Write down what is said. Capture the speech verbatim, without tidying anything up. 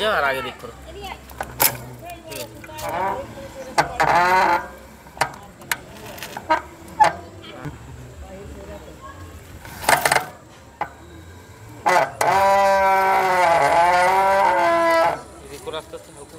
যাও আর আগে দিক করো। এদিক করে আস্তে আস্তে হালকা।